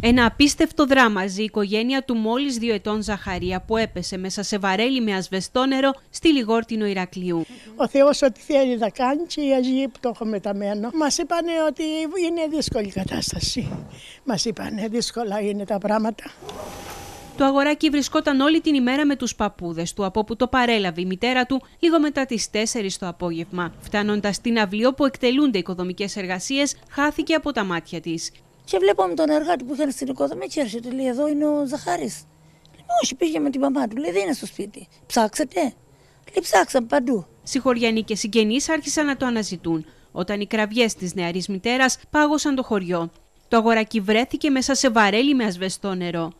Ένα απίστευτο δράμα ζει η οικογένεια του μόλις 2 ετών Ζαχαρία που έπεσε μέσα σε βαρέλι με ασβεστόνερο στη Λιγόρτινο Ηρακλείου. Ο Θεός ό,τι θέλει να κάνει και οι Αγίοι που το έχουν μεταμένο. Μας είπαν ότι είναι δύσκολη κατάσταση. Μας είπαν δύσκολα είναι τα πράγματα. Το αγοράκι βρισκόταν όλη την ημέρα με τους παππούδες του, από όπου το παρέλαβε η μητέρα του λίγο μετά τις 4 το απόγευμα. Φτάνοντας στην αυλή όπου εκτελούνται οικοδομικές εργασίες, χάθηκε από τα μάτια της. Και βλέπαμε τον εργάτη που είχαν στην οικοδομή και έρχεται, λέει, εδώ είναι ο Ζαχάρης. Λέει, όχι, πήγε με την μαμά του, λέει, δεν είναι στο σπίτι. Ψάξετε. Λέει, ψάξαμε παντού. Συγχωριανοί και συγγενείς άρχισαν να το αναζητούν, όταν οι κραυγές της νεαρής μητέρας πάγωσαν το χωριό. Το αγοράκι βρέθηκε μέσα σε βαρέλι με ασβεστό νερό.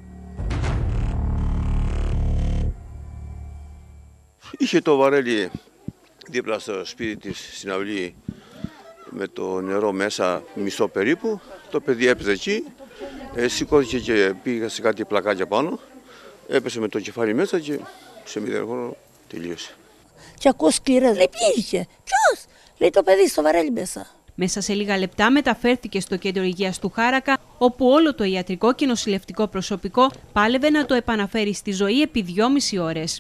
Είχε το βαρέλι δίπλα στο σπίτι της στην αυλή με το νερό μέσα, μισό περίπου. Το παιδί έπαιζε εκεί, σηκώθηκε και πήγε σε κάτι πλακάκια πάνω, έπεσε με το κεφάλι μέσα και σε 0 χρόνο τελείωσε. Και ακούω σκληρές, λέει, πήγε. Ποιος? Λέει, το παιδί στο βαρέλι μέσα. Μέσα σε λίγα λεπτά μεταφέρθηκε στο κέντρο υγείας του Χάρακα, όπου όλο το ιατρικό και νοσηλευτικό προσωπικό πάλευε να το επαναφέρει στη ζωή επί 2,5 ώρες.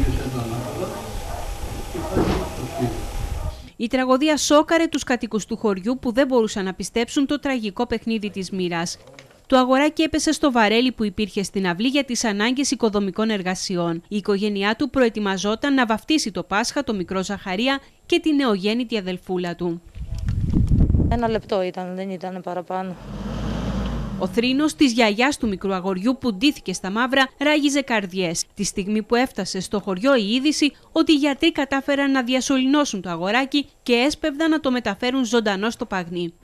Η τραγωδία σόκαρε τους κατοίκους του χωριού που δεν μπορούσαν να πιστέψουν το τραγικό παιχνίδι της μοίρας. Το αγοράκι έπεσε στο βαρέλι που υπήρχε στην αυλή για τις ανάγκες οικοδομικών εργασιών. Η οικογένειά του προετοιμαζόταν να βαφτίσει το Πάσχα το μικρό Ζαχαρία και τη νεογέννητη αδελφούλα του. 1 λεπτό ήταν, δεν ήταν παραπάνω. Ο θρήνος της γιαγιάς του μικρού αγοριού που ντύθηκε στα μαύρα ράγιζε καρδιές. Τη στιγμή που έφτασε στο χωριό η είδηση ότι οι γιατροί κατάφεραν να διασωληνώσουν το αγοράκι και έσπευδαν να το μεταφέρουν ζωντανό στο Παγνί.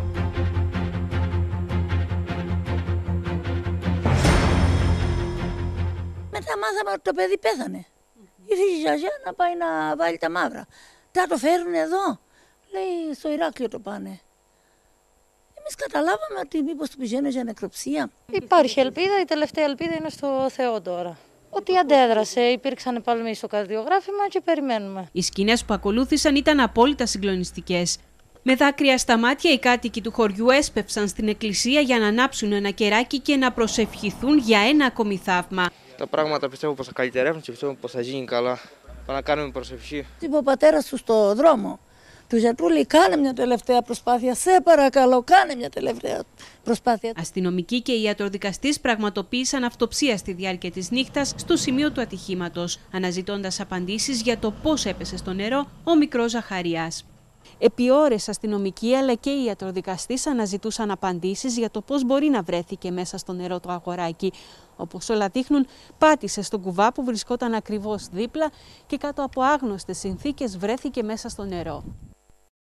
Μετά μάθαμε ότι το παιδί πέθανε. Ήρθε η γιαγιά να πάει να βάλει τα μαύρα. Θα το φέρουν εδώ. Λέει, στο Ηράκλειο το πάνε. Εμείς καταλάβαμε ότι μήπως του πηγαίνουν για νεκροψία. Υπάρχει ελπίδα, η τελευταία ελπίδα είναι στο Θεό τώρα. Ότι αντέδρασε, υπήρξαν παλμοί στο καρδιογράφημα και περιμένουμε. Οι σκηνές που ακολούθησαν ήταν απόλυτα συγκλονιστικές. Με δάκρυα στα μάτια, οι κάτοικοι του χωριού έσπευσαν στην εκκλησία για να ανάψουν ένα κεράκι και να προσευχηθούν για ένα ακόμη θαύμα. Τα πράγματα πιστεύω πως θα καλυτερεύουν και πιστεύω πως θα γίνει καλά. Πάμε να κάνουμε προσευχή. Είπε ο πατέρας του στο δρόμο. Του γιατρού λέει, κάνε μια τελευταία προσπάθεια. Σε παρακαλώ, κάνε μια τελευταία προσπάθεια. Αστυνομικοί και ιατροδικαστής πραγματοποίησαν αυτοψία στη διάρκεια της νύχτας στο σημείο του ατυχήματος, αναζητώντας απαντήσεις για το πώς έπεσε στο νερό ο μικρός Ζαχαριάς. Επί ώρες αστυνομικοί αλλά και οι ιατροδικαστής αναζητούσαν απαντήσεις για το πώς μπορεί να βρέθηκε μέσα στο νερό το αγοράκι. Όπως όλα δείχνουν, πάτησε στον κουβά που βρισκόταν ακριβώς δίπλα και κάτω από άγνωστες συνθήκες βρέθηκε μέσα στο νερό.